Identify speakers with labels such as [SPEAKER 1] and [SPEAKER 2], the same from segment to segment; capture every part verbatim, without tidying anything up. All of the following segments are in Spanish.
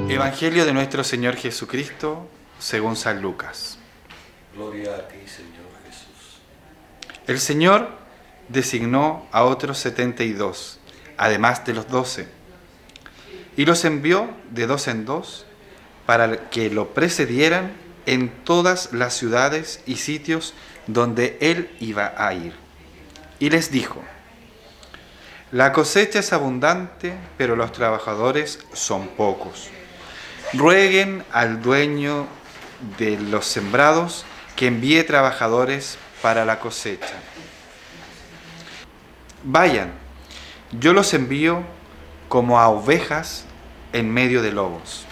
[SPEAKER 1] Evangelio de nuestro Señor Jesucristo, según San Lucas.
[SPEAKER 2] Gloria a ti, Señor Jesús.
[SPEAKER 1] El Señor designó a otros setenta y dos, además de los doce, y los envió de dos en dos para que lo precedieran en todas las ciudades y sitios donde Él iba a ir. Y les dijo: la cosecha es abundante, pero los trabajadores son pocos. Rueguen al dueño de los sembrados que envíe trabajadores para la cosecha. Vayan, yo los envío como a ovejas en medio de lobos.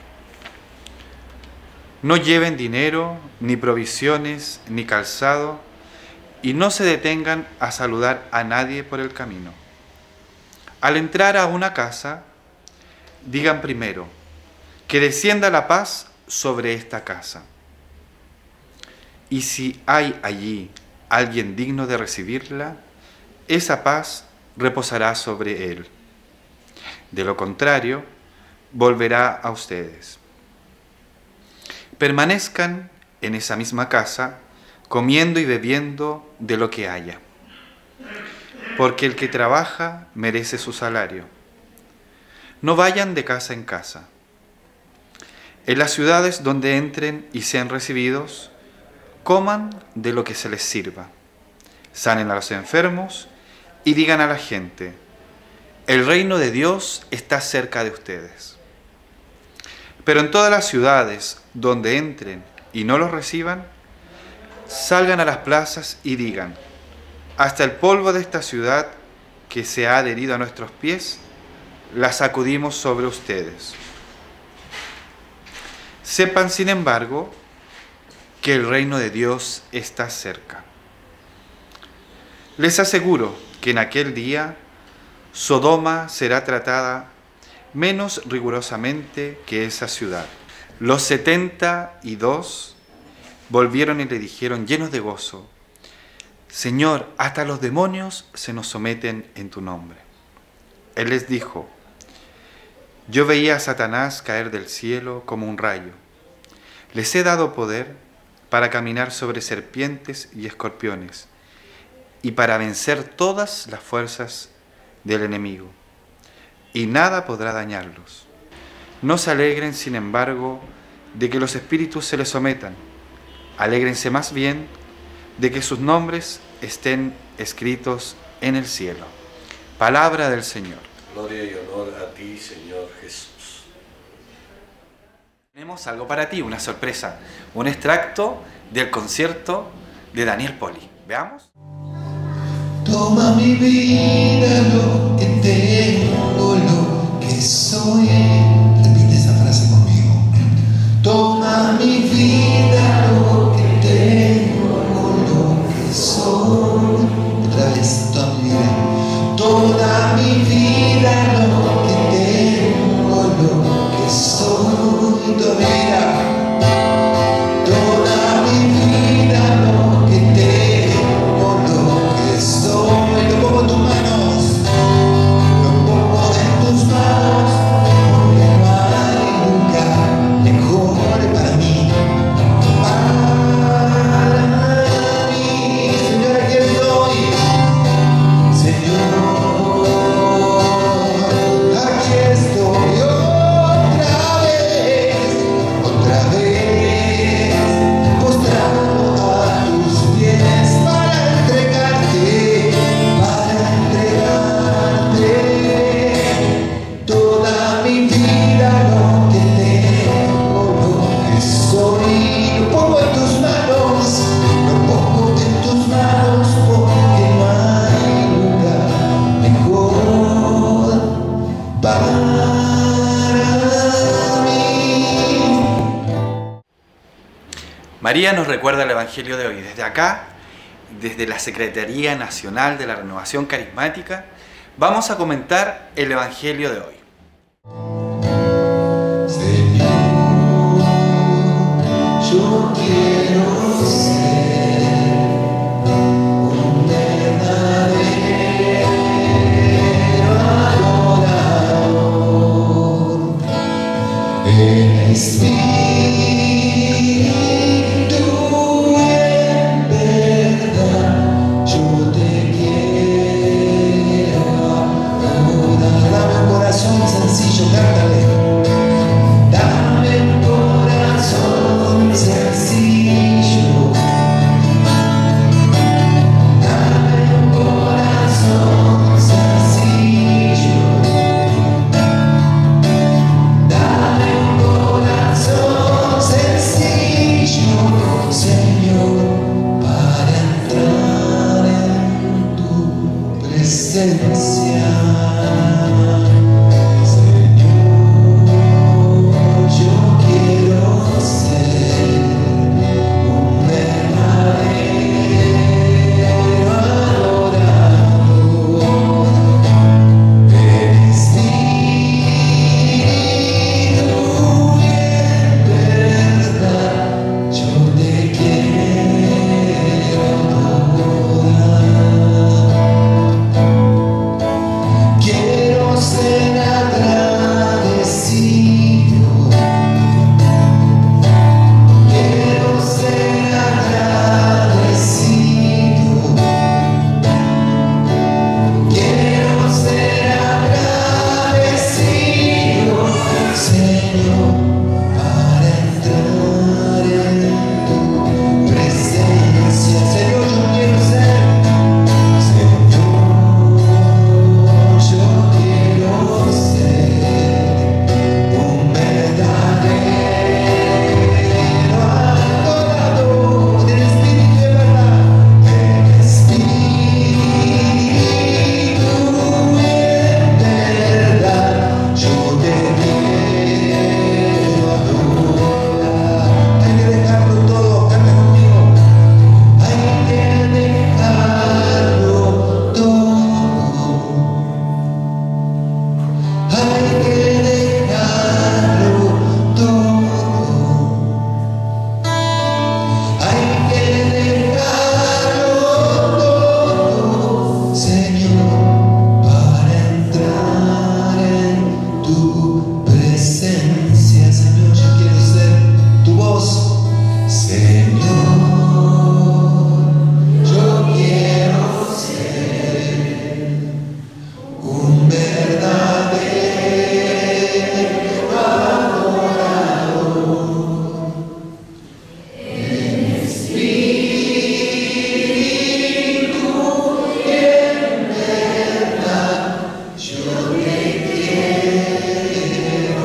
[SPEAKER 1] No lleven dinero, ni provisiones, ni calzado, y no se detengan a saludar a nadie por el camino. Al entrar a una casa, digan primero: que descienda la paz sobre esta casa. Y si hay allí alguien digno de recibirla, esa paz reposará sobre él. De lo contrario, volverá a ustedes. Permanezcan en esa misma casa, comiendo y bebiendo de lo que haya, porque el que trabaja merece su salario. No vayan de casa en casa. En las ciudades donde entren y sean recibidos, coman de lo que se les sirva. Sanen a los enfermos y digan a la gente: el reino de Dios está cerca de ustedes. Pero en todas las ciudades donde entren y no los reciban, salgan a las plazas y digan: hasta el polvo de esta ciudad que se ha adherido a nuestros pies, la sacudimos sobre ustedes. Sepan, sin embargo, que el reino de Dios está cerca. Les aseguro que en aquel día Sodoma será tratada menos rigurosamente que esa ciudad. Los setenta y dos volvieron y le dijeron, llenos de gozo: Señor, hasta los demonios se nos someten en tu nombre. Él les dijo: yo veía a Satanás caer del cielo como un rayo. Les he dado poder para caminar sobre serpientes y escorpiones y para vencer todas las fuerzas del enemigo, y nada podrá dañarlos. No se alegren, sin embargo, de que los espíritus se les sometan. Alégrense más bien de que sus nombres estén escritos en el cielo. Palabra del Señor.
[SPEAKER 2] Gloria y honor a ti, Señor Jesús.
[SPEAKER 1] Tenemos algo para ti, una sorpresa, un extracto del concierto de Daniel Poli. ¿Veamos?
[SPEAKER 3] Toma mi vida, lo que tengo, lo que soy. Repite esa frase conmigo. Toma mi vida, lo que tengo, lo que soy. Otra vez, toda mi vida. Toda mi vida, lo que tengo, lo que soy. Toda mi vida. Toda mi vida, lo que tengo, lo que soy. Lo pongo en tus manos. Lo pongo en tus manos. Porque no hay lugar mejor para mí. Para mí. Señor, aquí estoy. Señor. Aquí estoy otra vez, otra vez, postrado a tus pies para entregarte, para entregarte toda mi vida, lo que tengo, lo que soy. Lo pongo en tus manos, lo pongo en tus manos, porque no hay lugar mejor para mí.
[SPEAKER 1] María nos recuerda el Evangelio de hoy. Desde acá, desde la Secretaría Nacional de la Renovación Carismática, vamos a comentar el Evangelio de hoy.
[SPEAKER 3] Señor, yo quiero ser un verdadero adorador. presencia. Señor, yo quiero ser un verdadero adorador. En espíritu y en verdad yo te quiero adorar. Quiero ser agradecido. Quiero ser agradecido. Quiero ser agradecido, Señor, para entrar en tu presencia. Señor, yo quiero ser. Señor, yo quiero ser un verdadero adorador en espíritu y en verdad. En espíritu y en verdad yo te quiero adorar. Hay que dejarlo todo, canta conmigo. Hay que dejarlo todo. Hay que dejarlo todo. Hay que dejarlo todo, Señor, para entrar en tu presencia. Señor, yo quiero ser tu voz. Señor, yo quiero ser un verdadero adorador. En espíritu y en verdad yo te quiero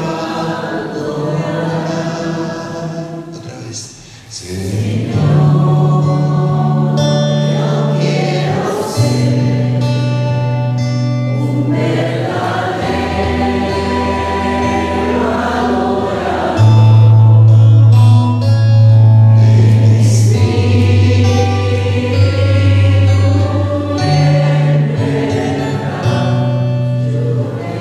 [SPEAKER 3] adorar. Otra vez. Señor, yo quiero ser un verdadero adorador. En espíritu y en verdad yo te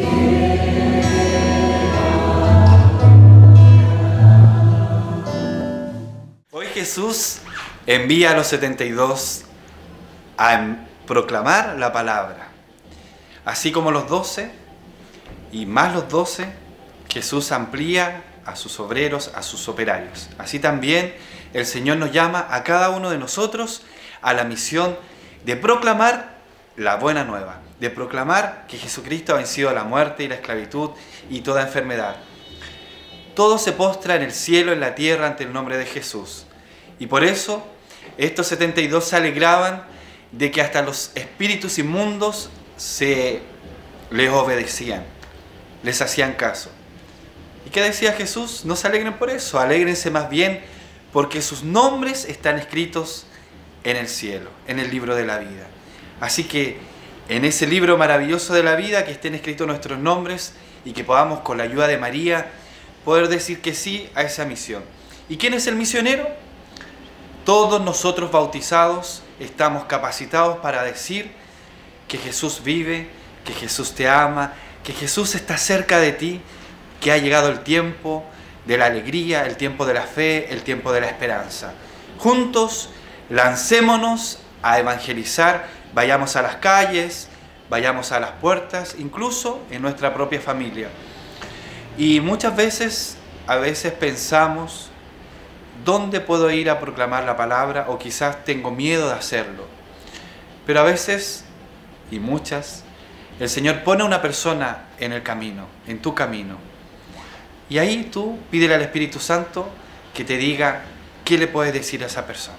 [SPEAKER 1] Hoy Jesús envía a los setenta y dos a em- proclamar la palabra. Así como los doce y más los doce, Jesús amplía a sus obreros, a sus operarios. Así también el Señor nos llama a cada uno de nosotros a la misión de proclamar la buena nueva, de proclamar que Jesucristo ha vencido la muerte y la esclavitud y toda enfermedad. Todo se postra en el cielo, en la tierra, ante el nombre de Jesús. Y por eso estos setenta y dos se alegraban de que hasta los espíritus inmundos se les obedecían, les hacían caso. ¿Y qué decía Jesús? No se alegren por eso, alégrense más bien porque sus nombres están escritos en el cielo, en el libro de la vida. Así que en ese libro maravilloso de la vida, que estén escritos nuestros nombres y que podamos, con la ayuda de María, poder decir que sí a esa misión. ¿Y quién es el misionero? Todos nosotros bautizados estamos capacitados para decir que Jesús vive, que Jesús te ama, que Jesús está cerca de ti, que ha llegado el tiempo de la alegría, el tiempo de la fe, el tiempo de la esperanza. Juntos lancémonos a evangelizar, vayamos a las calles, vayamos a las puertas, incluso en nuestra propia familia. Y muchas veces, a veces pensamos, ¿dónde puedo ir a proclamar la palabra? O quizás tengo miedo de hacerlo. Pero a veces, y muchas, el Señor pone a una persona en el camino, en tu camino. Y ahí tú pídele al Espíritu Santo que te diga qué le puedes decir a esa persona.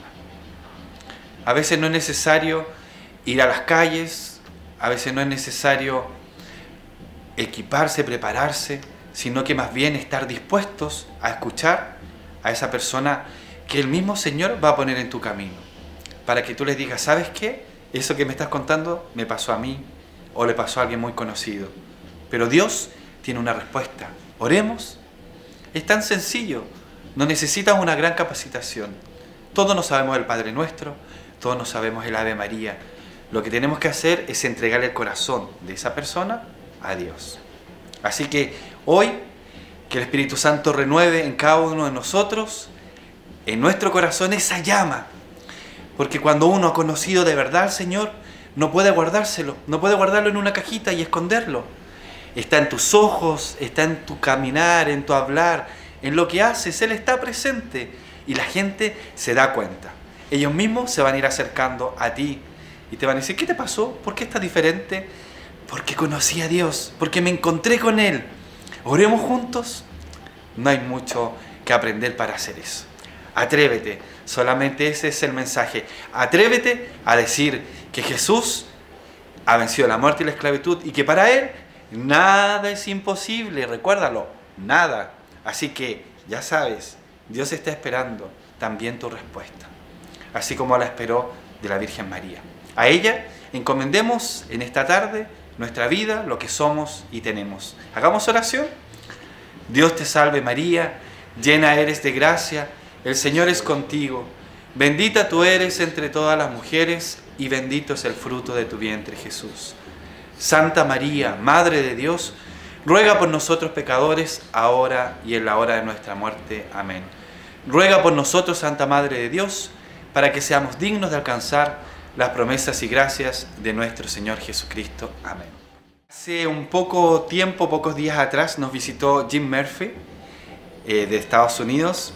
[SPEAKER 1] A veces no es necesario ir a las calles, a veces no es necesario equiparse, prepararse, sino que más bien estar dispuestos a escuchar a esa persona que el mismo Señor va a poner en tu camino, para que tú les digas, ¿sabes qué? eso que me estás contando me pasó a mí o le pasó a alguien muy conocido. Pero Dios tiene una respuesta. Oremos. Es tan sencillo. No necesitas una gran capacitación. Todos nos sabemos el Padre Nuestro, todos nos sabemos el Ave María. Lo que tenemos que hacer es entregarle el corazón de esa persona a Dios. Así que hoy, que el Espíritu Santo renueve en cada uno de nosotros, en nuestro corazón, esa llama. Porque cuando uno ha conocido de verdad al Señor, no puede guardárselo, no puede guardarlo en una cajita y esconderlo. Está en tus ojos, está en tu caminar, en tu hablar, en lo que haces. Él está presente y la gente se da cuenta. Ellos mismos se van a ir acercando a ti y te van a decir, ¿qué te pasó? ¿Por qué estás diferente? Porque conocí a Dios, porque me encontré con Él. Oremos juntos. No hay mucho que aprender para hacer eso. Atrévete, solamente ese es el mensaje. Atrévete a decir que Jesús ha vencido la muerte y la esclavitud y que para Él nada es imposible. Recuérdalo, nada. Así que, ya sabes, Dios está esperando también tu respuesta, así como la esperó de la Virgen María. A ella encomendemos en esta tarde nuestra vida, lo que somos y tenemos. Hagamos oración. Dios te salve María, llena eres de gracia, el Señor es contigo. Bendita tú eres entre todas las mujeres y bendito es el fruto de tu vientre, Jesús. Santa María, Madre de Dios, ruega por nosotros pecadores, ahora y en la hora de nuestra muerte. Amén. Ruega por nosotros, Santa Madre de Dios, para que seamos dignos de alcanzar las promesas y gracias de nuestro Señor Jesucristo. Amén. Hace un poco tiempo, pocos días atrás, nos visitó Jim Murphy eh, de Estados Unidos.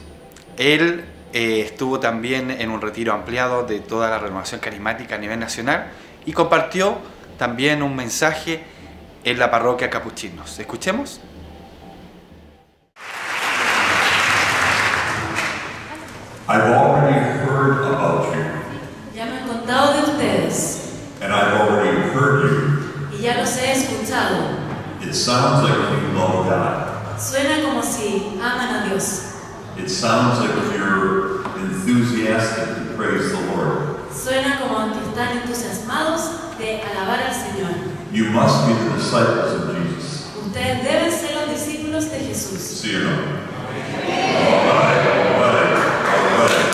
[SPEAKER 1] Él eh, estuvo también en un retiro ampliado de toda la renovación carismática a nivel nacional y compartió también un mensaje en la parroquia Capuchinos. Escuchemos.
[SPEAKER 4] I've already heard about you.
[SPEAKER 5] Ya me han contado de ustedes.
[SPEAKER 4] And I've already heard you.
[SPEAKER 5] Y ya los he escuchado.
[SPEAKER 4] It sounds like you love God.
[SPEAKER 5] Suena como si aman a Dios.
[SPEAKER 4] It sounds like you're enthusiastic to praise the Lord.
[SPEAKER 5] Suena como que están entusiasmados de alabar al Señor.
[SPEAKER 4] You must be the disciples of Jesus.
[SPEAKER 5] Ustedes deben ser los discípulos de Jesús.
[SPEAKER 4] See you know? All right, all right, all right.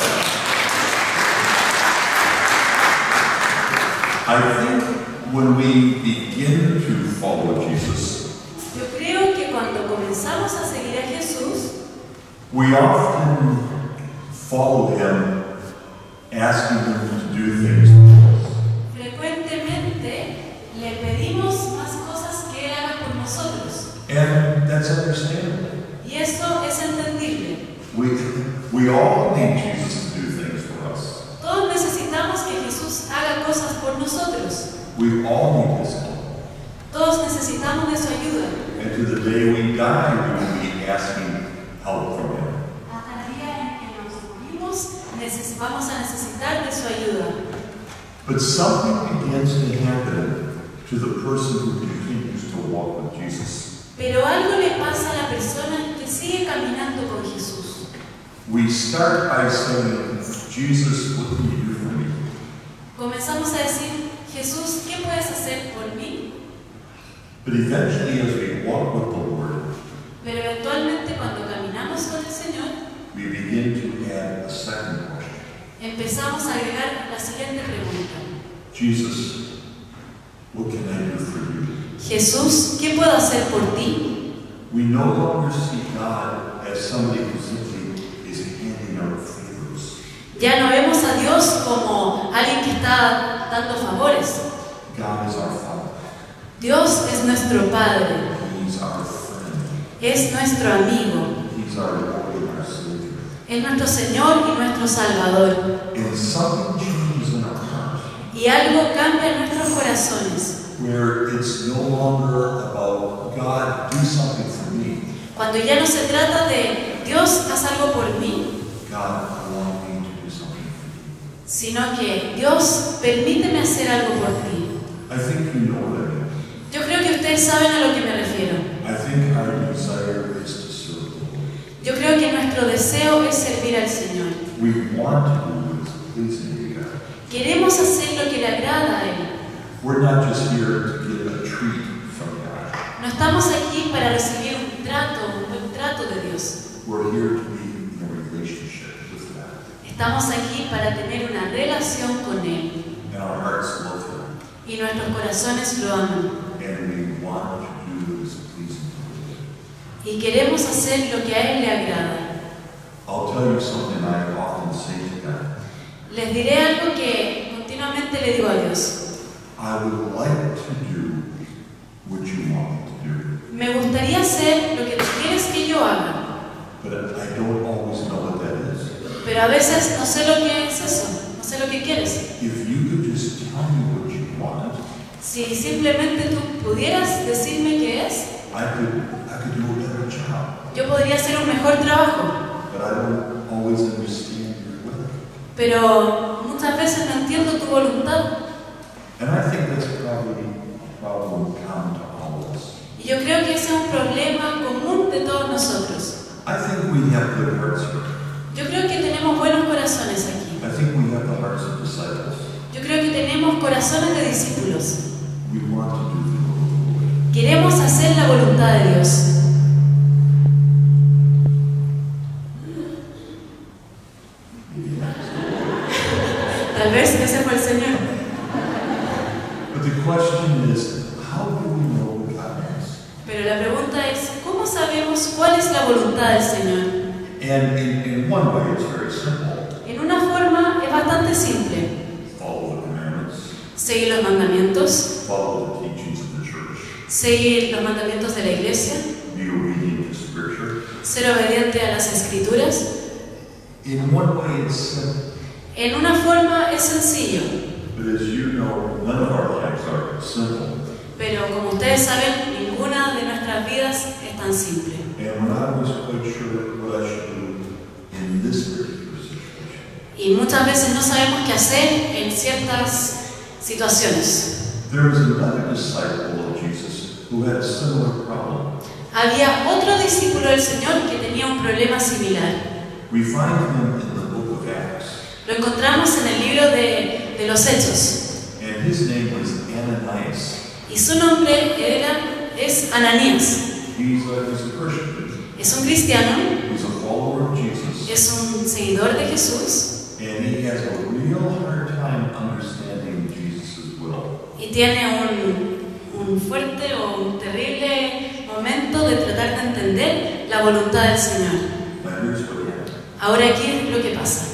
[SPEAKER 4] I think when we begin to follow Jesus,
[SPEAKER 5] Yo creo que cuando comenzamos a seguir a Jesús,
[SPEAKER 4] we often follow him asking him to do things.
[SPEAKER 5] frecuentemente le pedimos más cosas que Él haga por nosotros.
[SPEAKER 4] And that's understandable.
[SPEAKER 5] Y eso es entendible.
[SPEAKER 4] We, we all need Jesus to do things for us.
[SPEAKER 5] Todos necesitamos que Jesús haga cosas por nosotros.
[SPEAKER 4] We all need his help.
[SPEAKER 5] Todos necesitamos de su ayuda.
[SPEAKER 4] And to the day we die, we will be asking help from him.
[SPEAKER 5] Hasta el día en que nos morimos, neces- vamos a necesitar de su ayuda.
[SPEAKER 4] But something begins to happen to the person who continues to walk with Jesus.
[SPEAKER 5] Pero algo le pasa a la persona que sigue caminando con Jesús.
[SPEAKER 4] We start by saying, Jesus, what can you do for me?
[SPEAKER 5] Comenzamos a decir, Jesús, ¿qué puedes hacer por mí?
[SPEAKER 4] But eventually, as we walk with the Lord,
[SPEAKER 5] Pero eventualmente cuando caminamos con el Señor,
[SPEAKER 4] we begin to add a second question.
[SPEAKER 5] empezamos a agregar la siguiente pregunta.
[SPEAKER 4] Jesus, what can I do for you?
[SPEAKER 5] Jesús, ¿qué puedo hacer por ti?
[SPEAKER 4] We no longer see God as somebody who simply is handing out favors.
[SPEAKER 5] Ya no vemos a Dios como alguien que está dando favores.
[SPEAKER 4] God is our Father.
[SPEAKER 5] Dios es nuestro Padre,
[SPEAKER 4] He's our friend.
[SPEAKER 5] es nuestro amigo,
[SPEAKER 4] He's our Lord and our Savior.
[SPEAKER 5] es nuestro Señor y nuestro Salvador.
[SPEAKER 4] And something changes in our heart
[SPEAKER 5] Y algo cambia en nuestros corazones.
[SPEAKER 4] where it's no longer about God, do something for me.
[SPEAKER 5] Cuando ya no se trata de Dios, haz algo por mí,
[SPEAKER 4] God, allow me to do something for you.
[SPEAKER 5] sino que Dios, permíteme hacer algo por ti.
[SPEAKER 4] I think you know what I mean.
[SPEAKER 5] Yo creo que ustedes saben a lo que me refiero.
[SPEAKER 4] I think our desire is to serve the Lord.
[SPEAKER 5] Yo creo que nuestro deseo es servir al Señor.
[SPEAKER 4] We want to do what is pleasing to God.
[SPEAKER 5] Queremos hacer lo que le agrada a
[SPEAKER 4] We're not just here to get a treat from God.
[SPEAKER 5] No estamos aquí para recibir un trato, un buen trato de Dios.
[SPEAKER 4] We're here to be in a relationship with God.
[SPEAKER 5] Estamos aquí para tener una relación con Él.
[SPEAKER 4] And our hearts love Him.
[SPEAKER 5] Y nuestros corazones lo aman.
[SPEAKER 4] And we want to do what is pleasing to Him.
[SPEAKER 5] Y queremos hacer lo que a Él le agrada.
[SPEAKER 4] I'll tell you something I often say to God.
[SPEAKER 5] Les diré algo que continuamente le digo a Dios.
[SPEAKER 4] I would like to do what you want me to do.
[SPEAKER 5] Me gustaría hacer lo que tú quieres que yo haga.
[SPEAKER 4] But I don't always know what that is.
[SPEAKER 5] Pero a veces no sé lo que es eso. No sé lo que quieres.
[SPEAKER 4] If you could just tell me what you want,
[SPEAKER 5] Si simplemente tú pudieras decirme qué es,
[SPEAKER 4] I could, I could do a better job.
[SPEAKER 5] yo podría hacer un mejor trabajo.
[SPEAKER 4] But I don't always understand your will.
[SPEAKER 5] Pero muchas veces no entiendo tu voluntad.
[SPEAKER 4] And I think that's probably a problem common to all of us.
[SPEAKER 5] Y yo creo que ese es un problema común de todos nosotros.
[SPEAKER 4] I think we have good hearts here.
[SPEAKER 5] Yo creo que tenemos buenos corazones aquí.
[SPEAKER 4] I think we have the hearts of disciples.
[SPEAKER 5] Yo creo que tenemos corazones de discípulos.
[SPEAKER 4] We want to do the will of the Lord.
[SPEAKER 5] Queremos hacer la voluntad de Dios. Tal vez ese fue el Señor.
[SPEAKER 4] But the question is, how do we know what God wants?
[SPEAKER 5] Pero la pregunta es, ¿cómo sabemos cuál es la voluntad del Señor?
[SPEAKER 4] And in, in one way, it's very simple.
[SPEAKER 5] En una forma es bastante simple.
[SPEAKER 4] Follow the commandments.
[SPEAKER 5] Seguir los mandamientos,
[SPEAKER 4] Follow the teachings of the church.
[SPEAKER 5] seguir los mandamientos de la iglesia,
[SPEAKER 4] Be obedient to Scripture.
[SPEAKER 5] ser obediente a las escrituras.
[SPEAKER 4] In one way, it's simple.
[SPEAKER 5] En una forma es sencillo,
[SPEAKER 4] But as you know, none of our lives are simple.
[SPEAKER 5] pero como ustedes saben, ninguna de nuestras vidas es tan simple.
[SPEAKER 4] And when I was quite sure what I should do in this particular situation,
[SPEAKER 5] Y muchas veces no sabemos qué hacer en ciertas situaciones.
[SPEAKER 4] there was another disciple of Jesus who had a similar problem.
[SPEAKER 5] Había otro discípulo del Señor que tenía un problema similar.
[SPEAKER 4] We find him in the book of Acts,
[SPEAKER 5] Lo encontramos en el libro de, de los Hechos.
[SPEAKER 4] and his name was Ananias.
[SPEAKER 5] Y su nombre era, es Ananías.
[SPEAKER 4] He's a, he's a Christian.
[SPEAKER 5] Es un cristiano,
[SPEAKER 4] He's a follower of Jesus,
[SPEAKER 5] es un seguidor de Jesús
[SPEAKER 4] and he has a real hard time understanding Jesus' will.
[SPEAKER 5] y tiene un, un fuerte o un terrible momento de tratar de entender la voluntad del Señor.
[SPEAKER 4] Now here's what happened.
[SPEAKER 5] Ahora aquí es lo que pasa.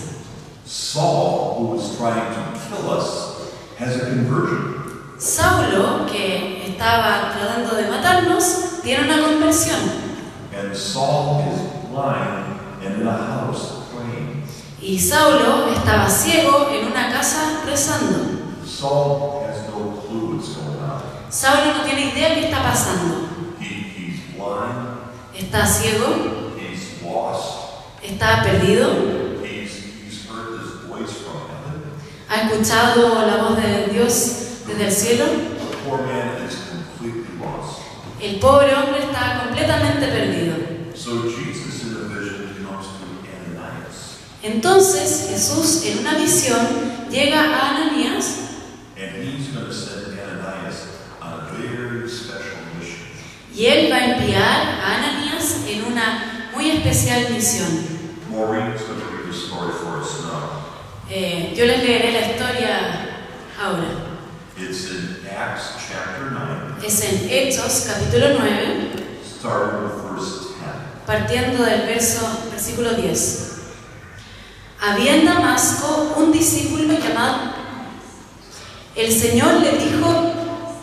[SPEAKER 4] Saul, who was trying to kill us, has a conversion.
[SPEAKER 5] Saulo, que estaba tratando de matarnos, tiene una conversión.
[SPEAKER 4] And Saul is blind and in a house praying.
[SPEAKER 5] Y Saulo estaba ciego en una casa rezando.
[SPEAKER 4] Saul has no clue what's going on.
[SPEAKER 5] Saulo no tiene idea qué está pasando.
[SPEAKER 4] He, he's blind,
[SPEAKER 5] Está ciego,
[SPEAKER 4] he's lost,
[SPEAKER 5] está perdido,
[SPEAKER 4] he's, he's heard this voice from heaven.
[SPEAKER 5] ha escuchado la voz de Dios desde el cielo.
[SPEAKER 4] The poor man is completely lost.
[SPEAKER 5] El pobre hombre está completamente perdido.
[SPEAKER 4] So Jesus in a vision comes to Ananias,
[SPEAKER 5] Entonces Jesús en una visión llega a Ananías
[SPEAKER 4] and he's going to send Ananias on a very special mission.
[SPEAKER 5] y él va a enviar a Ananías en una muy especial misión.
[SPEAKER 4] Maureen's going to read the story for us now.
[SPEAKER 5] Eh, yo les leeré la historia ahora.
[SPEAKER 4] It's in Acts chapter nine,
[SPEAKER 5] Es en Hechos capítulo nueve,
[SPEAKER 4] starting with verse ten.
[SPEAKER 5] partiendo del verso, versículo diez. Había en Damasco un discípulo llamado. El Señor le dijo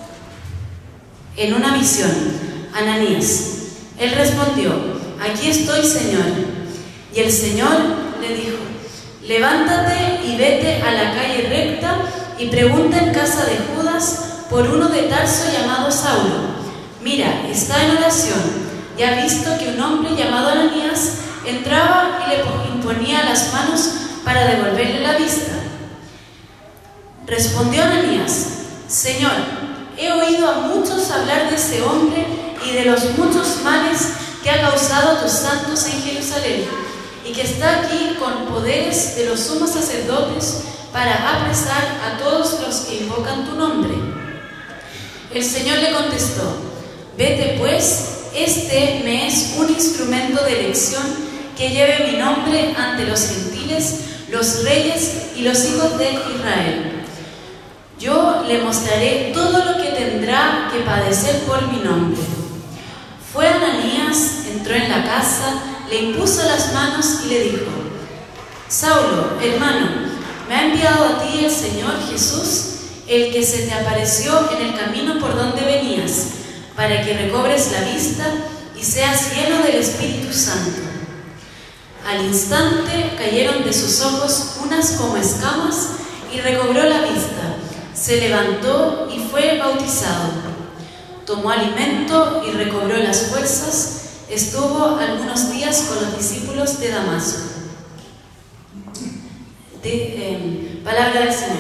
[SPEAKER 5] en una visión, Ananías. Él respondió, aquí estoy, Señor. Y el Señor le dijo, levántate y vete a la calle recta y pregunta en casa de Judas por uno de Tarso llamado Saulo. Mira, está en oración y ha visto que un hombre llamado Ananías entraba y le imponía las manos para devolverle la vista. Respondió Ananías, Señor, he oído a muchos hablar de ese hombre y de los muchos males que ha causado a tus santos en Jerusalén, y que está aquí con poderes de los sumos sacerdotes para apresar a todos los que invocan tu nombre. El Señor le contestó: vete pues, este me es un instrumento de elección que lleve mi nombre ante los gentiles, los reyes y los hijos de Israel. Yo le mostraré todo lo que tendrá que padecer por mi nombre. Fue Ananías, entró en la casa, le impuso las manos y le dijo: Saulo, hermano, me ha enviado a ti el Señor Jesús, el que se te apareció en el camino por donde venías, para que recobres la vista y seas lleno del Espíritu Santo. Al instante cayeron de sus ojos unas como escamas y recobró la vista. Se levantó y fue bautizado. Tomó alimento y recobró las fuerzas. Estuvo algunos días con los discípulos de Damasco. De, eh, palabra del Señor.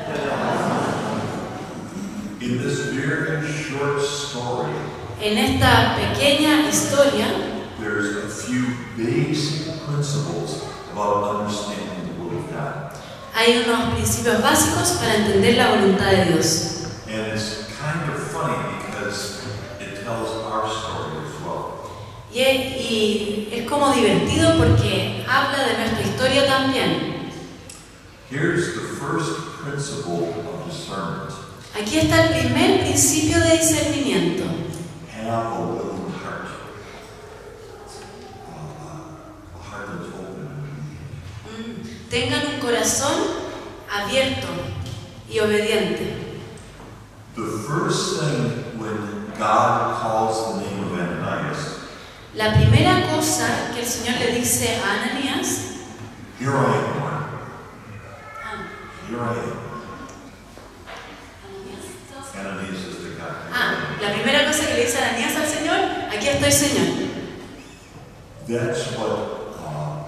[SPEAKER 4] In this very short story,
[SPEAKER 5] En esta pequeña historia
[SPEAKER 4] there's a few basic principles about understanding the Word of God.
[SPEAKER 5] hay unos principios básicos para entender la voluntad de Dios.
[SPEAKER 4] And it's kind of funny because it tells our story as well.
[SPEAKER 5] Y es, y es como divertido porque habla de nuestra historia también.
[SPEAKER 4] Here's the first principle of discernment.
[SPEAKER 5] Aquí está el primer principio de discernimiento.
[SPEAKER 4] Have a willing heart. Uh, a heart that's open.
[SPEAKER 5] Mm, Tengan un corazón abierto y obediente.
[SPEAKER 4] The first thing when God calls the name of Ananias,
[SPEAKER 5] La primera cosa que el Señor le dice a Ananías,
[SPEAKER 4] here I am, Lord.
[SPEAKER 5] ah,
[SPEAKER 4] Here I am. Ananias is the guy.
[SPEAKER 5] ah, la primera cosa que le dice Ananías al Señor, aquí estoy, Señor.
[SPEAKER 4] That's what uh,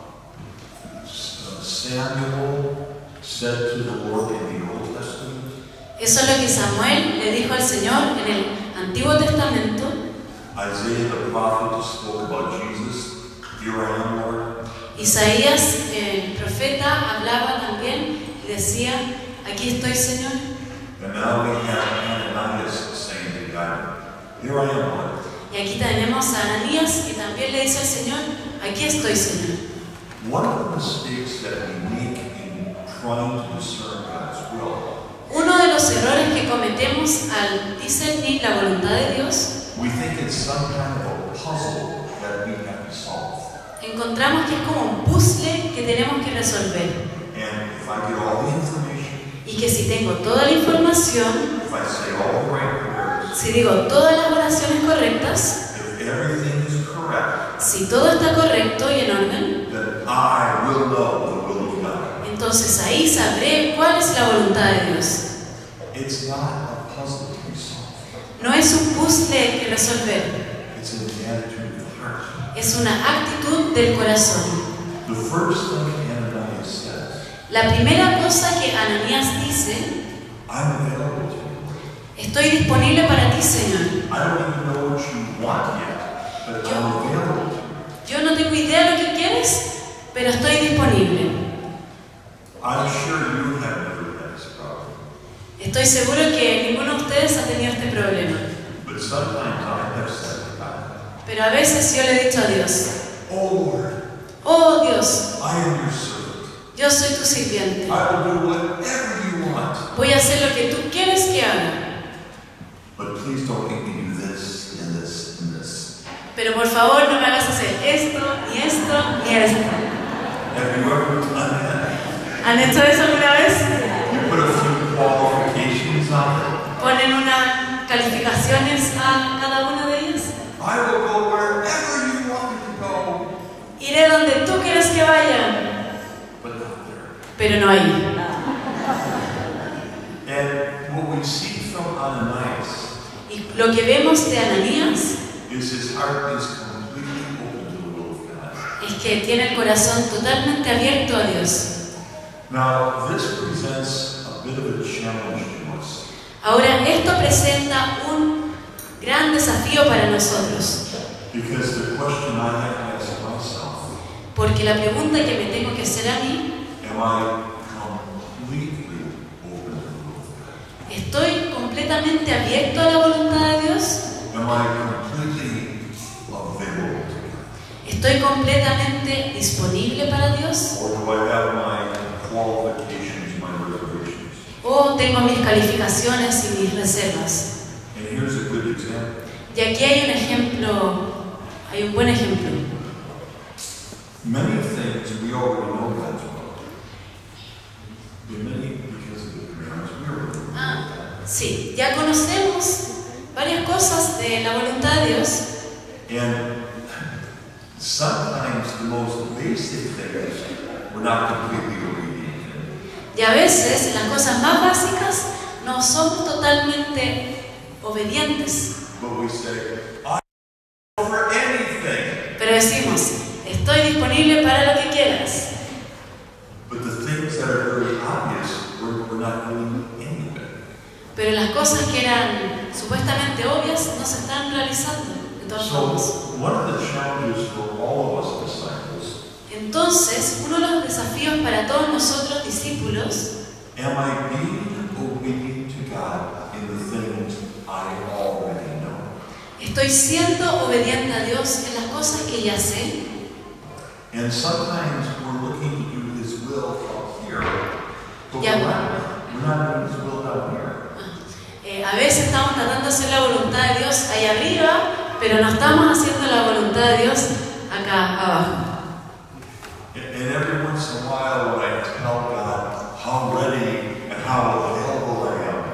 [SPEAKER 4] Samuel said to the Lord in the Old Testament.
[SPEAKER 5] Eso es lo que Samuel le dijo al Señor en el Antiguo Testamento.
[SPEAKER 4] Isaiah the prophet spoke about Jesus. Here I am, Lord.
[SPEAKER 5] Isaías, el profeta, hablaba también y decía, aquí estoy, Señor.
[SPEAKER 4] And now we have Ananias saying to God, here I am, Lord.
[SPEAKER 5] Y aquí tenemos a Ananías que también le dice al Señor, aquí estoy, Señor.
[SPEAKER 4] One of the mistakes that we make in trying to discern God's will,
[SPEAKER 5] Uno de los errores que cometemos al discernir la voluntad de Dios,
[SPEAKER 4] we think it's some kind of a puzzle that we have to solve.
[SPEAKER 5] encontramos que es como un puzzle que tenemos que resolver.
[SPEAKER 4] And if I get all the information,
[SPEAKER 5] Y que si tengo toda la información,
[SPEAKER 4] if I say all the right prayers,
[SPEAKER 5] si digo todas las oraciones correctas,
[SPEAKER 4] if everything is correct,
[SPEAKER 5] si todo está correcto y en orden,
[SPEAKER 4] then I will know the will of God.
[SPEAKER 5] entonces ahí sabré cuál es la voluntad de Dios.
[SPEAKER 4] It's not a puzzle to be solved.
[SPEAKER 5] No es un puzzle que resolver,
[SPEAKER 4] It's an attitude of the heart.
[SPEAKER 5] es una actitud del corazón.
[SPEAKER 4] The first thing Ananias says,
[SPEAKER 5] La primera cosa que Ananías dice,
[SPEAKER 4] I'm available to you.
[SPEAKER 5] estoy disponible para ti, Señor.
[SPEAKER 4] I don't even know what you want yet, but I'm available to you.
[SPEAKER 5] Yo no tengo idea de lo que quieres, pero estoy disponible.
[SPEAKER 4] I'm sure you have never had this problem,
[SPEAKER 5] Estoy seguro que ninguno de ustedes ha tenido este problema.
[SPEAKER 4] but sometimes I have said to God,
[SPEAKER 5] Pero a veces yo le he dicho a Dios,
[SPEAKER 4] oh Lord,
[SPEAKER 5] oh Dios,
[SPEAKER 4] I am your servant.
[SPEAKER 5] yo soy tu sirviente.
[SPEAKER 4] I will do whatever you want,
[SPEAKER 5] Voy a hacer lo que tú quieres que haga.
[SPEAKER 4] but please don't make me do this and this and this.
[SPEAKER 5] Pero por favor no me hagas hacer esto, ni esto, ni esto.
[SPEAKER 4] Have you ever done that?
[SPEAKER 5] ¿Han hecho eso alguna vez?
[SPEAKER 4] You put a few qualifications on it.
[SPEAKER 5] ¿Ponen unas calificaciones a cada una de ellas?
[SPEAKER 4] I will go wherever you want me to go,
[SPEAKER 5] Iré donde tú quieras que vaya,
[SPEAKER 4] but not there.
[SPEAKER 5] pero no ahí.
[SPEAKER 4] And what we see from Ananias
[SPEAKER 5] Y lo que vemos de Ananías
[SPEAKER 4] is his heart is completely open to the will of God.
[SPEAKER 5] es que tiene el corazón totalmente abierto a Dios.
[SPEAKER 4] Now, this presents a bit of a challenge to us.
[SPEAKER 5] Ahora, esto presenta un gran desafío para nosotros,
[SPEAKER 4] Because the question I have to ask myself,
[SPEAKER 5] porque la pregunta que me tengo que hacer a mí,
[SPEAKER 4] am I completely open to the will of God?
[SPEAKER 5] ¿estoy completamente abierto a la voluntad ¿Estoy completamente disponible para Dios?
[SPEAKER 4] Or do I have my qualifications, my reservations?
[SPEAKER 5] ¿O tengo mis calificaciones y mis reservas?
[SPEAKER 4] And here's a good example.
[SPEAKER 5] Y aquí hay un ejemplo, hay un buen ejemplo.
[SPEAKER 4] Many things we already know God's will. But many, because of the commandments, we already know
[SPEAKER 5] Ah,
[SPEAKER 4] that.
[SPEAKER 5] sí, ya conocemos varias cosas de la voluntad de Dios.
[SPEAKER 4] And sometimes the most basic things we're not completely obedient in.
[SPEAKER 5] Y a veces las cosas más básicas no somos totalmente obedientes.
[SPEAKER 4] But we say, I'm for anything.
[SPEAKER 5] Pero decimos, estoy disponible para lo que quieras.
[SPEAKER 4] But the things that are very obvious, we're, we're not doing anyway.
[SPEAKER 5] Pero las cosas que eran supuestamente obvias no se están realizando de todas formas.
[SPEAKER 4] So, one of the challenges for all of us disciples,
[SPEAKER 5] Entonces, uno de los desafíos para todos nosotros discípulos,
[SPEAKER 4] am I being obedient to God in the things I already know?
[SPEAKER 5] ¿estoy siendo obediente a Dios en las cosas que ya sé?
[SPEAKER 4] And sometimes we're looking to do His will up here, but
[SPEAKER 5] Yeah.
[SPEAKER 4] we're not, we're not doing His will down here.
[SPEAKER 5] Eh, a veces estamos tratando de hacer la voluntad de Dios ahí arriba, pero no estamos haciendo la voluntad de Dios acá abajo.
[SPEAKER 4] And and every once in a while, when I tell God how ready and how available I am,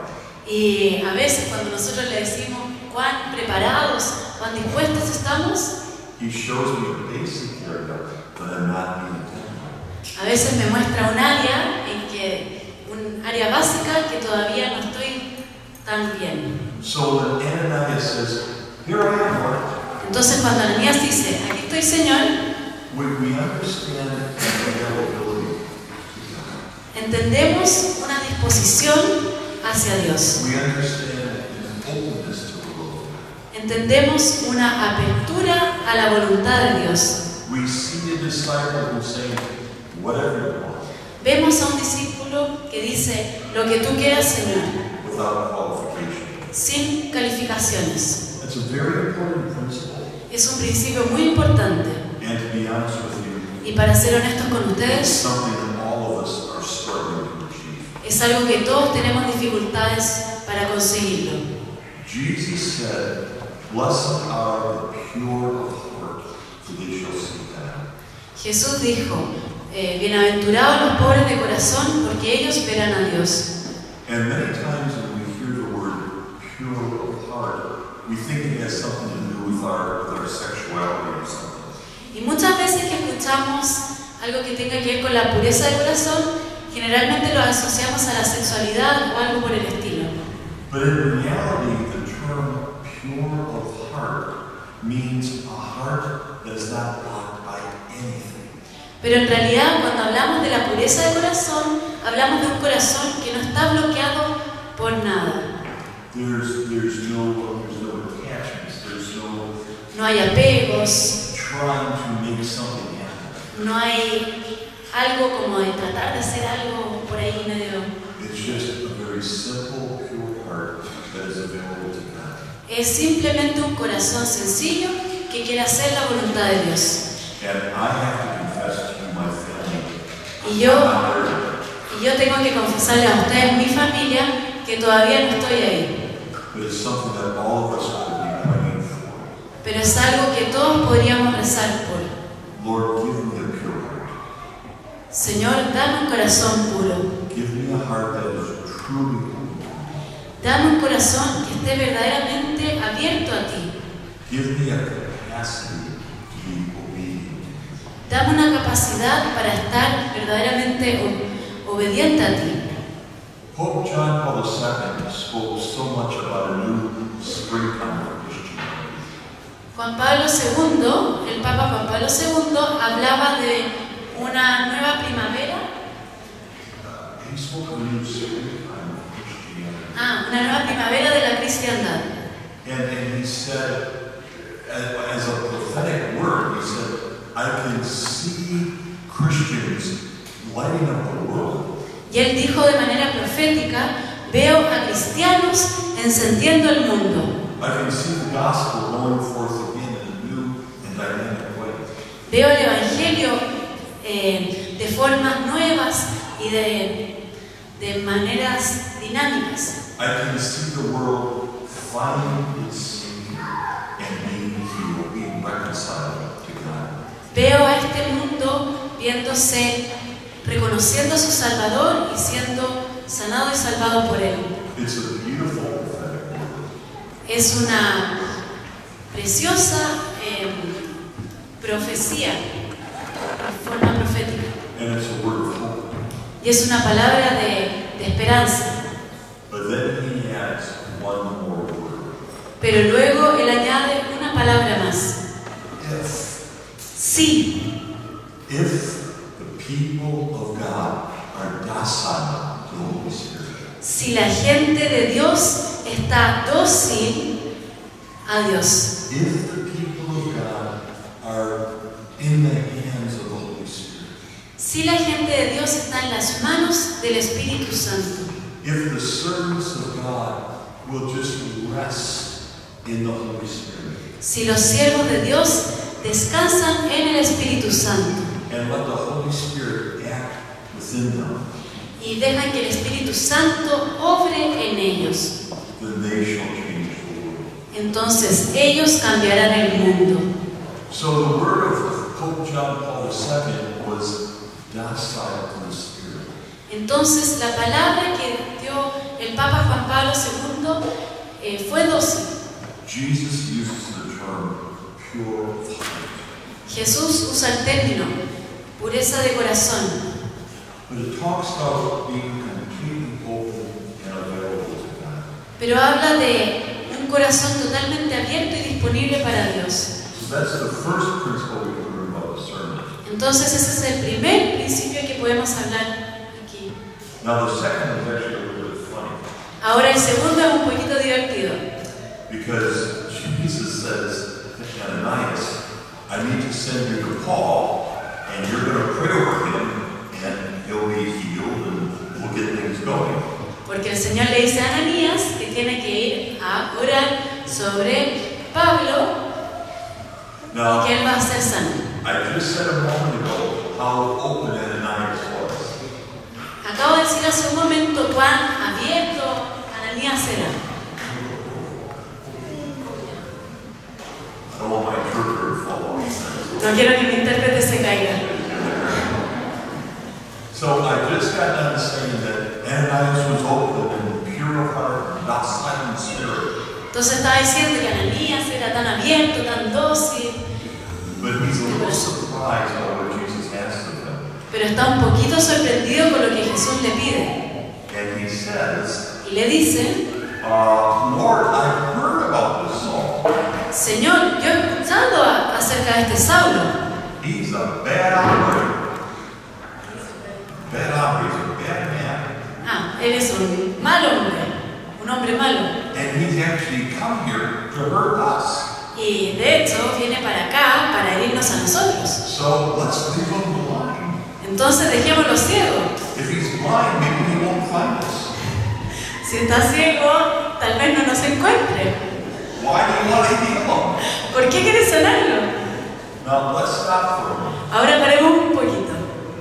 [SPEAKER 5] Y a veces cuando nosotros le decimos cuán preparados, cuán dispuestos estamos,
[SPEAKER 4] He shows me a basic area that I'm not being attentive.
[SPEAKER 5] a veces me muestra un área en que, un área básica que todavía no estoy tan bien.
[SPEAKER 4] So when Ananias says, "Here I am, Lord,"
[SPEAKER 5] Entonces cuando Ananías dice, aquí estoy Señor,
[SPEAKER 4] we, we understand the availability to God.
[SPEAKER 5] entendemos una disposición hacia Dios.
[SPEAKER 4] We understand an openness to the will of God.
[SPEAKER 5] Entendemos una apertura a la voluntad de Dios.
[SPEAKER 4] We see a disciple who's saying, "Whatever you want,"
[SPEAKER 5] Vemos a un discípulo que dice, lo que tú quieras, Señor,
[SPEAKER 4] without qualification.
[SPEAKER 5] sin calificaciones.
[SPEAKER 4] That's a very important principle.
[SPEAKER 5] Es un principio muy importante.
[SPEAKER 4] And to be honest with you,
[SPEAKER 5] Y para ser honestos con
[SPEAKER 4] it's
[SPEAKER 5] ustedes,
[SPEAKER 4] something that all of us are struggling to achieve.
[SPEAKER 5] es algo que todos tenemos dificultades para conseguirlo.
[SPEAKER 4] Jesus said, "Blessed are the pure of heart, for they shall see God."
[SPEAKER 5] Jesús dijo, eh, bienaventurados los pobres de corazón, porque ellos verán a Dios.
[SPEAKER 4] And many times when we hear the word pure of heart, we think it has something to do with our, with our sexuality or something.
[SPEAKER 5] Y muchas veces que escuchamos algo que tenga que ver con la pureza de corazón, generalmente lo asociamos a la sexualidad o algo por el estilo.
[SPEAKER 4] But in reality, the term pure of heart means a heart that is not blocked by anything.
[SPEAKER 5] Pero en realidad, cuando hablamos de la pureza de corazón, hablamos de un corazón que no está bloqueado por nada.
[SPEAKER 4] There's, there's, no, there's no attachments, there's no
[SPEAKER 5] No hay apegos,
[SPEAKER 4] trying to make something happen.
[SPEAKER 5] no hay algo como de tratar de hacer algo por ahí medio.
[SPEAKER 4] It's just a very simple, pure heart that is available to God.
[SPEAKER 5] Es simplemente un corazón sencillo que quiere hacer la voluntad de Dios.
[SPEAKER 4] And I have to confess to you, my family,
[SPEAKER 5] Y yo,
[SPEAKER 4] I'm not there yet.
[SPEAKER 5] y yo tengo que confesarle a ustedes, mi familia, que todavía no estoy ahí.
[SPEAKER 4] But it's something that all of us could be praying for.
[SPEAKER 5] Pero es algo que todos podríamos rezar por.
[SPEAKER 4] Lord, give me a pure heart.
[SPEAKER 5] Señor, dame un corazón puro.
[SPEAKER 4] Give me a heart that is truly open.
[SPEAKER 5] Dame un corazón que esté verdaderamente abierto a ti.
[SPEAKER 4] Give me a capacity to be obedient.
[SPEAKER 5] Dame una capacidad para estar verdaderamente o- obediente a ti.
[SPEAKER 4] Pope John Paul the Second spoke so much about a new springtime for Christianity.
[SPEAKER 5] Juan Pablo segundo, el Papa Juan Pablo segundo, hablaba de una nueva primavera,
[SPEAKER 4] Uh, he spoke of a new springtime for Christianity.
[SPEAKER 5] ah, una nueva primavera de la cristiandad.
[SPEAKER 4] And, and he said, as, as a prophetic word, he said, I can see Christians lighting up the world.
[SPEAKER 5] Y él dijo de manera profética, veo a cristianos encendiendo el mundo.
[SPEAKER 4] I can see the gospel going forth again in a new and dynamic way.
[SPEAKER 5] Veo el Evangelio eh, de formas nuevas y de, de maneras dinámicas.
[SPEAKER 4] I can see the world finding its Savior and being healed, being reconciled to God.
[SPEAKER 5] Veo a este mundo viéndose, reconociendo a su Salvador y siendo sanado y salvado por Él.
[SPEAKER 4] It's a beautiful prophetic word.
[SPEAKER 5] Es una preciosa eh, profecía en forma profética.
[SPEAKER 4] And it's a word of hope.
[SPEAKER 5] Y es una palabra de, de esperanza.
[SPEAKER 4] But then he adds one more word.
[SPEAKER 5] Pero luego Él añade una palabra más.
[SPEAKER 4] If.
[SPEAKER 5] Sí.
[SPEAKER 4] If the people of God are docile to the Holy Spirit.
[SPEAKER 5] Si la gente de Dios está dócil a Dios.
[SPEAKER 4] If the people of God are in the hands of the Holy Spirit.
[SPEAKER 5] Si la gente de Dios está en las manos del Espíritu Santo.
[SPEAKER 4] If the servants of God will just rest in the Holy Spirit.
[SPEAKER 5] Si los siervos de Dios descansan en el Espíritu Santo.
[SPEAKER 4] And let the Holy Spirit act within them.
[SPEAKER 5] Y dejan que el Espíritu Santo obre en ellos.
[SPEAKER 4] Then they shall change the world.
[SPEAKER 5] Entonces ellos cambiarán el mundo.
[SPEAKER 4] So the word of Pope John Paul the Second was docile to the Spirit.
[SPEAKER 5] Entonces la palabra que dio el Papa Juan Pablo segundo eh, fue dócil.
[SPEAKER 4] Jesus uses the term pure of heart.
[SPEAKER 5] Jesús usa el término pureza de corazón.
[SPEAKER 4] But it talks about being completely open and available to God.
[SPEAKER 5] Pero habla de un corazón totalmente abierto y disponible para Dios.
[SPEAKER 4] So that's the first principle we can learn about the sermon.
[SPEAKER 5] Entonces ese es el primer principio que podemos hablar aquí.
[SPEAKER 4] Now the second is actually a little bit funny.
[SPEAKER 5] Ahora el segundo es un poquito divertido.
[SPEAKER 4] Because Jesus says to Ananias, I need to send you to Paul, and you're going to pray over him, and he'll be healed, and we'll get things going.
[SPEAKER 5] Porque el Señor le dice a Ananías que tiene que ir a orar sobre Pablo
[SPEAKER 4] Now,
[SPEAKER 5] y que él va a ser sano.
[SPEAKER 4] I just said a moment ago how open Ananias was.
[SPEAKER 5] Acabo de decir hace un momento cuán abierto Ananías era.
[SPEAKER 4] I don't want my interpreter to fall off.
[SPEAKER 5] No quiero que mi intérprete se caiga.
[SPEAKER 4] So I just got done saying that Ananias was open and pure of heart and docile in spirit.
[SPEAKER 5] Entonces estaba diciendo que Ananías era tan abierto, tan dócil,
[SPEAKER 4] But he's a little surprised by what Jesus asked of him.
[SPEAKER 5] pero está un poquito sorprendido con lo que Jesús le pide.
[SPEAKER 4] And he says,
[SPEAKER 5] Y le dice,
[SPEAKER 4] uh, Lord, I've heard about this Saul.
[SPEAKER 5] Señor, yo he escuchado a- acerca de este Saulo.
[SPEAKER 4] He's a bad operator. Bad operator, he's a bad man.
[SPEAKER 5] Ah, él es un mal hombre, un hombre malo.
[SPEAKER 4] And he's actually come here to hurt us.
[SPEAKER 5] Y de hecho viene para acá para herirnos a nosotros.
[SPEAKER 4] So let's leave him blind.
[SPEAKER 5] Entonces dejémoslo ciego.
[SPEAKER 4] If he's blind, maybe he won't find us.
[SPEAKER 5] Si está ciego, tal vez no nos encuentre.
[SPEAKER 4] Why do you want to heal him?
[SPEAKER 5] ¿Por qué quieres sanarlo?
[SPEAKER 4] Now let's stop for a moment.
[SPEAKER 5] Ahora paremos un poquito.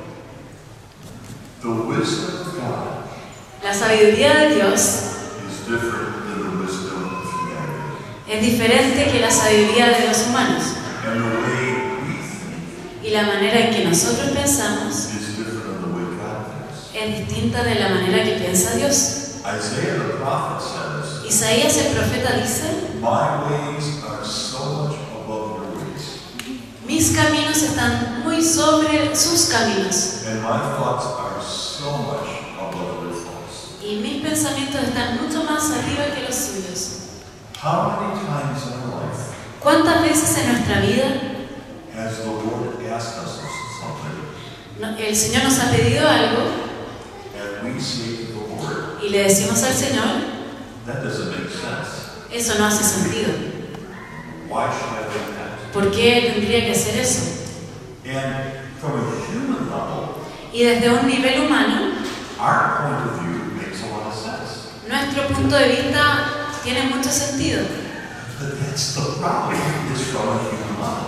[SPEAKER 4] The wisdom of God
[SPEAKER 5] La sabiduría de Dios
[SPEAKER 4] is different than the wisdom of humanity.
[SPEAKER 5] es diferente que la sabiduría de los humanos.
[SPEAKER 4] And the way we think
[SPEAKER 5] Y la manera en que nosotros pensamos
[SPEAKER 4] is different than the way God thinks.
[SPEAKER 5] es distinta de la manera que piensa Dios.
[SPEAKER 4] Isaiah the prophet says,
[SPEAKER 5] Isaías el profeta dice,
[SPEAKER 4] my ways are so much above your ways,
[SPEAKER 5] mis caminos están muy sobre sus caminos
[SPEAKER 4] and my thoughts are so much above your thoughts.
[SPEAKER 5] y mis pensamientos están mucho más arriba que los suyos.
[SPEAKER 4] How many times in our life
[SPEAKER 5] ¿Cuántas veces en nuestra vida
[SPEAKER 4] has the Lord asked us something,
[SPEAKER 5] no- el Señor nos ha pedido algo
[SPEAKER 4] and we say to the Lord,
[SPEAKER 5] y le decimos al Señor,
[SPEAKER 4] that doesn't make sense.
[SPEAKER 5] eso no hace sentido?
[SPEAKER 4] Why should I do that?
[SPEAKER 5] ¿Por qué tendría que hacer eso?
[SPEAKER 4] And from a human level,
[SPEAKER 5] Y desde un nivel humano,
[SPEAKER 4] our point of view makes a lot of sense.
[SPEAKER 5] nuestro punto de vista tiene mucho sentido.
[SPEAKER 4] But that's the problem, is from a human level.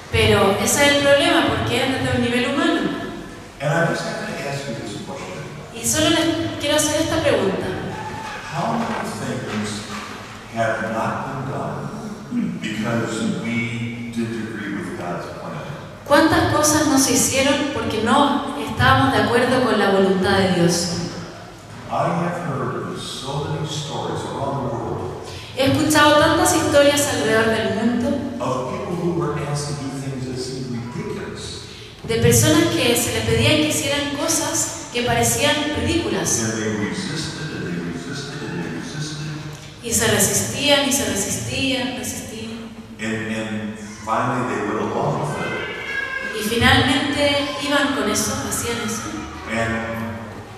[SPEAKER 5] Pero ese es el problema, porque es desde un nivel humano.
[SPEAKER 4] And I just have to ask you this question.
[SPEAKER 5] Y solo les quiero hacer esta pregunta.
[SPEAKER 4] How many things have not been done because we didn't agree with God's plan?
[SPEAKER 5] ¿Cuántas cosas no se hicieron porque no estábamos de acuerdo con la voluntad de Dios?
[SPEAKER 4] I have heard so many stories around the world
[SPEAKER 5] He escuchado tantas historias alrededor del mundo
[SPEAKER 4] of people who were asked to do things that seemed ridiculous.
[SPEAKER 5] de personas que se les pedía que hicieran cosas que parecían ridículas.
[SPEAKER 4] And they resisted and they resisted and they resisted.
[SPEAKER 5] Y se resistían y se resistían, resistían.
[SPEAKER 4] And, and finally they went along with it.
[SPEAKER 5] Y finalmente iban con eso, hacían eso.
[SPEAKER 4] And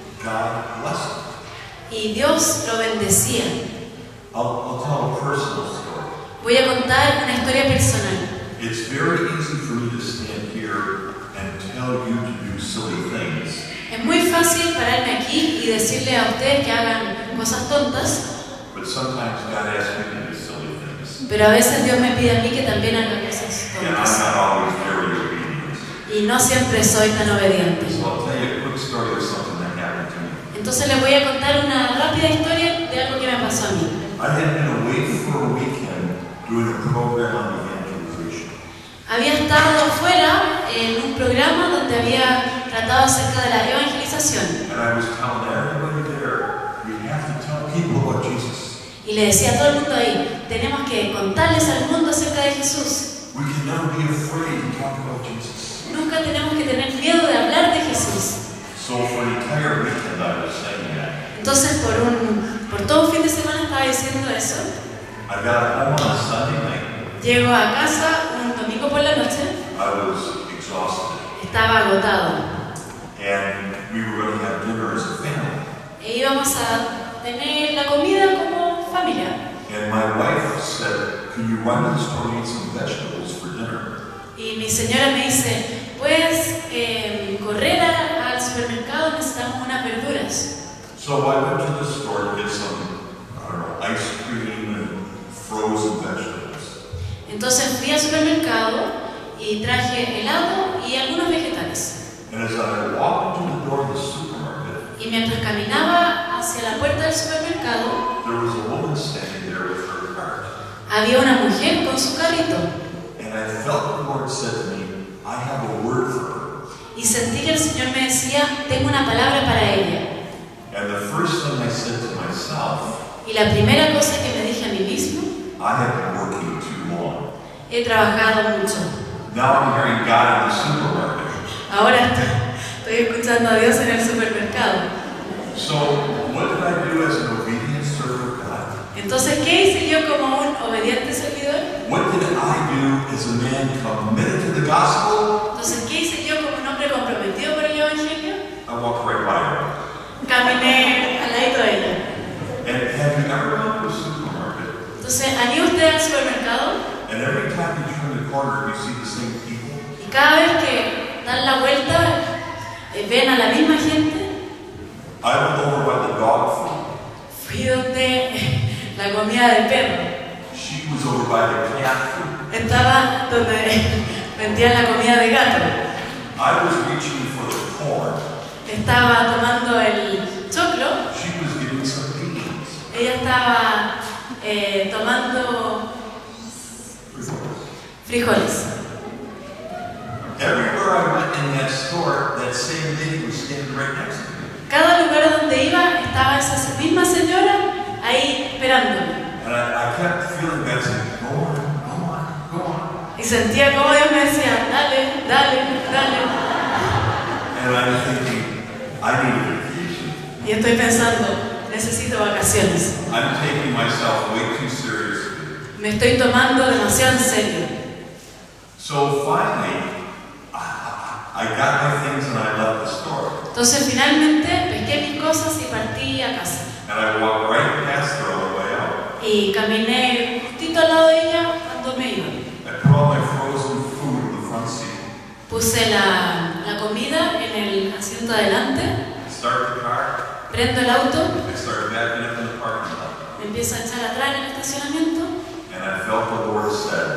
[SPEAKER 4] God blessed them.
[SPEAKER 5] Y Dios lo bendecía.
[SPEAKER 4] I'll, I'll tell a personal story.
[SPEAKER 5] Voy a contar una historia personal.
[SPEAKER 4] It's very easy for me to stand here and tell you to do silly things.
[SPEAKER 5] Es muy fácil pararme aquí y decirle a ustedes que hagan cosas tontas,
[SPEAKER 4] But sometimes God asks me to do silly things.
[SPEAKER 5] pero a veces Dios me pide a mí que también haga cosas
[SPEAKER 4] And I'm
[SPEAKER 5] tontas.
[SPEAKER 4] not always very obedient.
[SPEAKER 5] Y no siempre soy tan obediente.
[SPEAKER 4] So I'll tell you a quick story of something that happened to me.
[SPEAKER 5] Entonces les voy a contar una rápida historia de algo que me pasó a mí.
[SPEAKER 4] I had been away for a weekend doing a program on evangelization.
[SPEAKER 5] Había estado fuera en un programa donde había tratado acerca de la evangelización.
[SPEAKER 4] And I was telling everybody there, we have to tell people about Jesus.
[SPEAKER 5] Y le decía a todo el mundo ahí, tenemos que contarles al mundo acerca de Jesús.
[SPEAKER 4] We can never be afraid to talk about Jesus.
[SPEAKER 5] Nunca tenemos que tener miedo de hablar de Jesús.
[SPEAKER 4] So for an entire weekend I was saying that.
[SPEAKER 5] Entonces por, un, por todo un fin de semana estaba diciendo eso.
[SPEAKER 4] I got home on a Sunday night.
[SPEAKER 5] Llego a casa un domingo por la noche,
[SPEAKER 4] I was exhausted.
[SPEAKER 5] estaba agotado.
[SPEAKER 4] And we were going to have dinner as a family.
[SPEAKER 5] E íbamos a tener la comida como familia.
[SPEAKER 4] And my wife said, can you run to the store and get some vegetables for dinner?
[SPEAKER 5] Y mi señora me dice, puedes eh, correr a- al supermercado, necesitamos unas verduras.
[SPEAKER 4] So I went to the store to get some, I don't know, ice cream and frozen vegetables.
[SPEAKER 5] Entonces fui al supermercado y traje helado y algunos vegetales.
[SPEAKER 4] And as I walked into the door of the supermarket,
[SPEAKER 5] Y mientras caminaba hacia la puerta del supermercado,
[SPEAKER 4] there was a woman standing there with her cart.
[SPEAKER 5] había una mujer con su carrito.
[SPEAKER 4] And I felt the Lord said to me, I have a word for her.
[SPEAKER 5] Y sentí que el Señor me decía, tengo una palabra para ella.
[SPEAKER 4] And the first thing I said to myself,
[SPEAKER 5] Y la primera cosa que me dije a mí mismo,
[SPEAKER 4] I have been working too long.
[SPEAKER 5] he trabajado mucho.
[SPEAKER 4] Now I'm hearing God in the supermarket.
[SPEAKER 5] Ahora estoy, estoy escuchando a Dios en el supermercado.
[SPEAKER 4] So what did I do as an obedient servant of God?
[SPEAKER 5] Entonces, ¿qué hice yo como un obediente servidor?
[SPEAKER 4] What did I do as a man committed to the gospel?
[SPEAKER 5] Entonces, ¿qué hice yo como un hombre comprometido por el Evangelio?
[SPEAKER 4] I walked right by her.
[SPEAKER 5] Caminé al ladito de ella.
[SPEAKER 4] And have you ever gone to a supermarket?
[SPEAKER 5] Entonces, ¿han ido ustedes al supermercado?
[SPEAKER 4] And every time you turn the corner, you see the same people?
[SPEAKER 5] Y cada vez que dan la vuelta, eh, ven a la misma gente.
[SPEAKER 4] I went over by the dog food.
[SPEAKER 5] Fui donde la comida de perro.
[SPEAKER 4] She was over by the cat food.
[SPEAKER 5] Estaba donde vendían la comida de gato.
[SPEAKER 4] I was reaching for the corn.
[SPEAKER 5] Estaba tomando el choclo.
[SPEAKER 4] She was getting some beans.
[SPEAKER 5] Ella estaba eh, tomando frijoles.
[SPEAKER 4] Everywhere I went in that store, that same lady was standing right next to me.
[SPEAKER 5] Cada lugar donde iba estaba esa misma señora ahí esperándome.
[SPEAKER 4] And I, I kept feeling God saying, go on, go on, go on.
[SPEAKER 5] Y sentía como Dios me decía, dale, dale, dale.
[SPEAKER 4] And I'm thinking, I need a vacation.
[SPEAKER 5] Y estoy pensando, necesito vacaciones.
[SPEAKER 4] I'm taking myself way too seriously.
[SPEAKER 5] Me estoy tomando demasiado en serio.
[SPEAKER 4] So finally, I, I got my things and I left the store.
[SPEAKER 5] Entonces finalmente pesqué mis cosas y partí a casa.
[SPEAKER 4] And I walked right past her on the way out.
[SPEAKER 5] Y caminé justito al lado de ella cuando me iba.
[SPEAKER 4] I put all my frozen food in the front seat.
[SPEAKER 5] Puse la, la comida en el asiento adelante,
[SPEAKER 4] I start the car.
[SPEAKER 5] prendo el auto,
[SPEAKER 4] I started backing up in the parking lot.
[SPEAKER 5] me empiezo a echar atrás en el estacionamiento
[SPEAKER 4] And I felt the Lord said,
[SPEAKER 5] y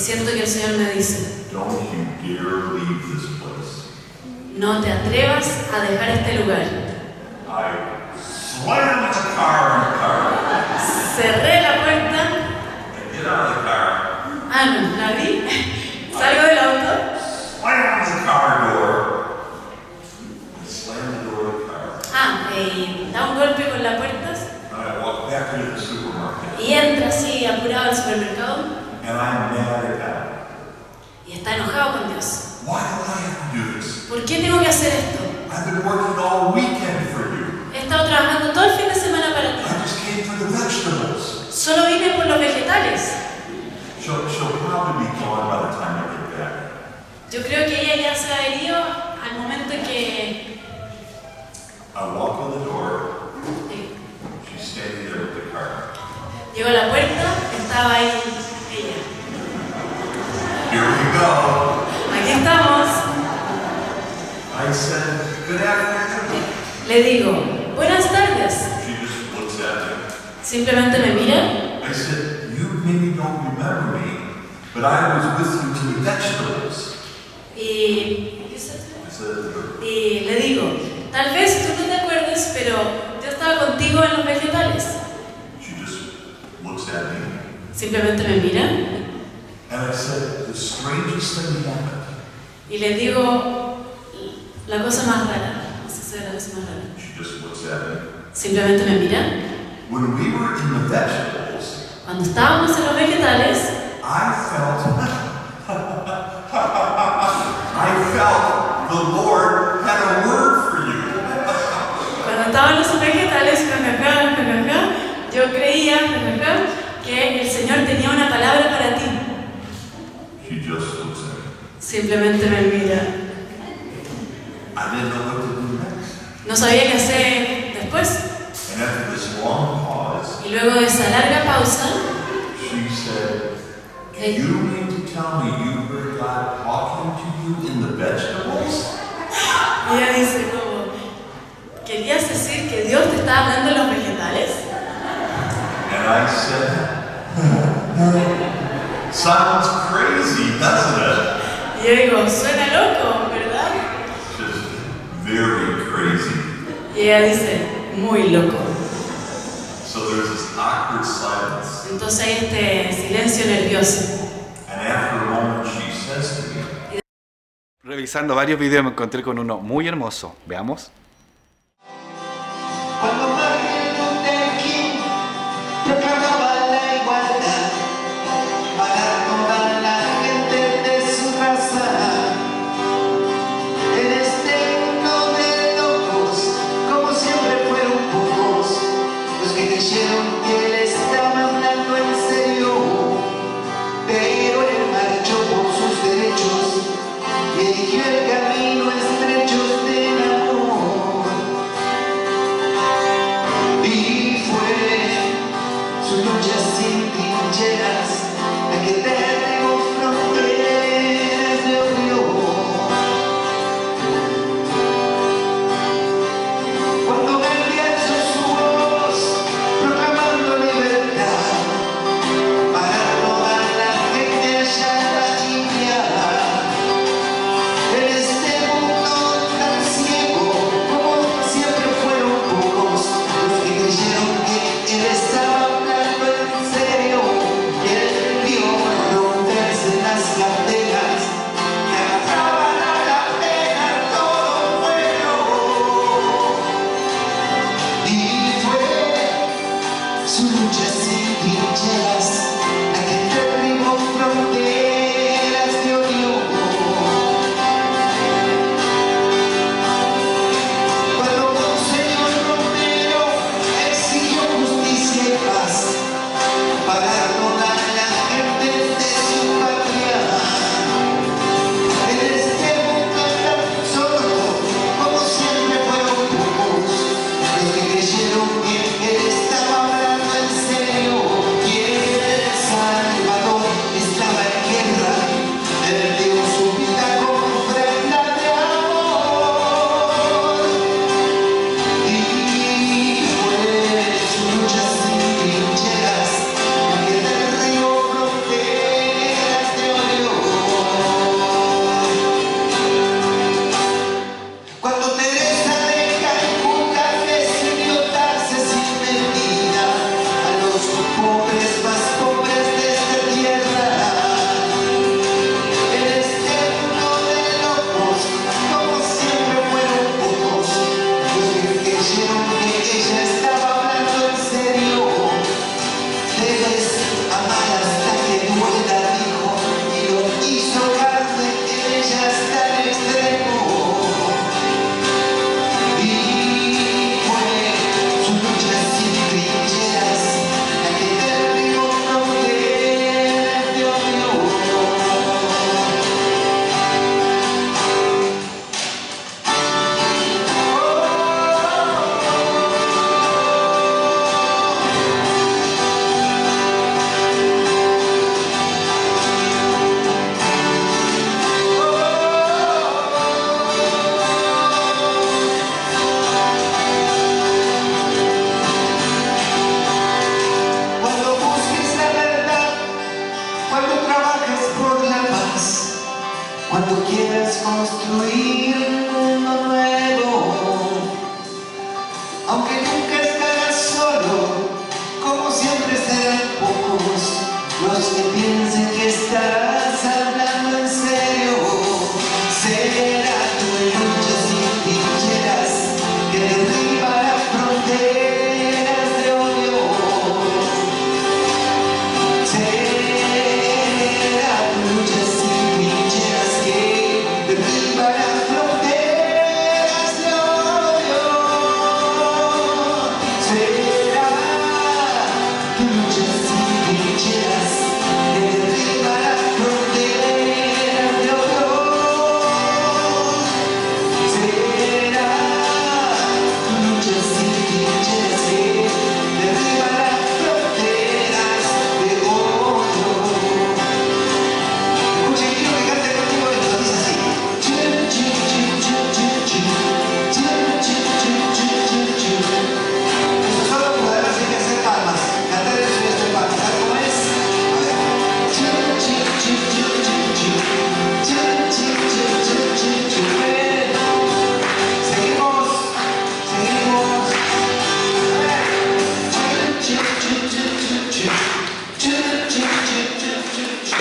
[SPEAKER 5] siento que el Señor me dice,
[SPEAKER 4] don't you dare leave this place.
[SPEAKER 5] no te atrevas a dejar este lugar.
[SPEAKER 4] I slammed the car in the car.
[SPEAKER 5] Cerré la puerta.
[SPEAKER 4] And get out of the car.
[SPEAKER 5] Ah, no, la vi. Salgo del auto.
[SPEAKER 4] Slammed the car door. And slammed the door of the car.
[SPEAKER 5] Ah, eh, da un golpe con la puerta
[SPEAKER 4] And I walked back into the supermarket.
[SPEAKER 5] y entra así apurado al supermercado
[SPEAKER 4] And I'm mad at God.
[SPEAKER 5] y está enojado con Dios.
[SPEAKER 4] Why do I have to do this?
[SPEAKER 5] ¿Por qué tengo que hacer esto?
[SPEAKER 4] I've been working all weekend for you.
[SPEAKER 5] He estado trabajando todo el fin de semana para ti.
[SPEAKER 4] I just came for the vegetables.
[SPEAKER 5] Solo vine por los vegetales.
[SPEAKER 4] She'll, she'll probably be gone by the time I get back.
[SPEAKER 5] Yo creo que ella ya se ha herido al momento en que...
[SPEAKER 4] I walk in the door.
[SPEAKER 5] eh,
[SPEAKER 4] She's standing there with the car.
[SPEAKER 5] Llegó a la puerta, estaba ahí ella.
[SPEAKER 4] Here we go.
[SPEAKER 5] Aquí estamos.
[SPEAKER 4] I said, good afternoon.
[SPEAKER 5] Le digo, buenas tardes.
[SPEAKER 4] She just looks at me.
[SPEAKER 5] Simplemente me mira.
[SPEAKER 4] I said, you maybe don't remember me, but I was with you to the vegetables.
[SPEAKER 5] Y,
[SPEAKER 4] I said,
[SPEAKER 5] y le digo, tal vez tú no te acuerdes, pero yo estaba contigo en los vegetales.
[SPEAKER 4] she just looks at me.
[SPEAKER 5] Simplemente me mira
[SPEAKER 4] And I said, the strangest thing happened.
[SPEAKER 5] y le digo la cosa más rara. No sé si es la cosa más rara.
[SPEAKER 4] She just looks at me.
[SPEAKER 5] Simplemente me mira.
[SPEAKER 4] When we were in the vegetables,
[SPEAKER 5] Cuando estábamos en los vegetales,
[SPEAKER 4] I felt, I felt the Lord had a word for you.
[SPEAKER 5] cuando estaban los vegetales, jajaja, jajaja, yo creía, jajaja, que el Señor tenía una palabra para ti.
[SPEAKER 4] She just looks at me.
[SPEAKER 5] Simplemente me mira.
[SPEAKER 4] I didn't know what to do next.
[SPEAKER 5] No sabía qué hacer después.
[SPEAKER 4] And after this long pause,
[SPEAKER 5] Y luego de esa larga pausa,
[SPEAKER 4] she said, do you mean to tell me you heard God talking to you in the vegetables?
[SPEAKER 5] ella dice como, ¿querías decir que Dios te está hablando en los vegetales?
[SPEAKER 4] And I said, sounds crazy, doesn't it?
[SPEAKER 5] Y yo digo, suena loco, ¿verdad?
[SPEAKER 4] Just very crazy.
[SPEAKER 5] Y ella dice, muy loco.
[SPEAKER 4] So there's this awkward silence.
[SPEAKER 5] Entonces hay este silencio nervioso.
[SPEAKER 4] And after a moment, she says to me,
[SPEAKER 1] Revisando varios videos me encontré con uno muy hermoso. Veamos.
[SPEAKER 3] Cuando Martin Luther King proclamaba la igualdad para toda la gente de su raza, en este mundo de locos, como siempre fueron pocos los que creyeron que él estaba hablando en serio, pero él marchó por sus derechos y eligió el camino estrecho del amor. construir un mundo nuevo. Aunque nunca estarás solo, como siempre serán pocos los que piensen que estarás hablando en serio. Será tu lucha sin trincheras que derribará fronteras de odio. Será tu lucha sin trincheras que derribará fronteras de odio. Será tu lucha sin trincheras que derribará fronteras de odio. Será tu lucha sin trincheras que derribará fronteras de odio. Escuchen, quiero que cante contigo esto, dice así. Chum, chum, chum, chum, chum, chum. Chum, chum, chum, chum, chum, chum. Esto solo además hay que hacer palmas. Cantar eso y hacer palmas. ¿Sabes cómo es? A ver. Chum, chum, chum, chum, chum, chum. Chum, chum, chum, chum, chum, chum. Bien. Seguimos. Seguimos. A ver. Chum, chum, chum, chum, chum, chum. Chum, chum, chum, chum, chum, chum.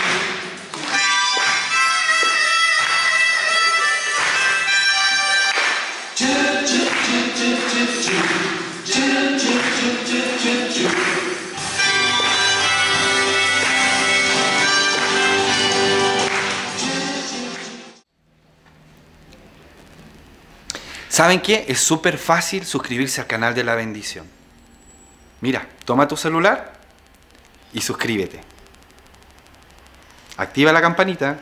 [SPEAKER 3] Chum, chum, chum, chum, chum, chum. Chum, chum, chum, chum, chum, chum.
[SPEAKER 1] ¿Saben qué? Es súper fácil suscribirse al canal de La Bendición. Mira, toma tu celular y suscríbete. Activa la campanita.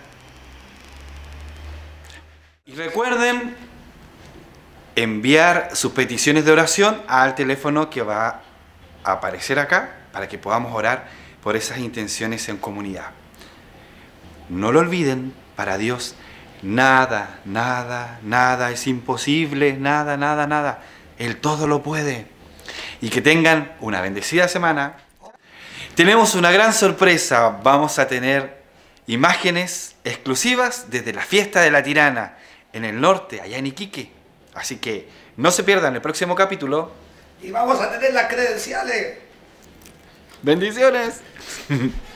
[SPEAKER 1] Y recuerden enviar sus peticiones de oración al teléfono que va a aparecer acá para que podamos orar por esas intenciones en comunidad. No lo olviden, para Dios nada, nada, nada es imposible, nada, nada, nada. Él todo lo puede. Y que tengan una bendecida semana. Tenemos una gran sorpresa. Vamos a tener imágenes exclusivas desde la fiesta de la Tirana en el norte, allá en Iquique. Así que no se pierdan el próximo capítulo.
[SPEAKER 2] Y vamos a tener las credenciales.
[SPEAKER 1] ¡Bendiciones!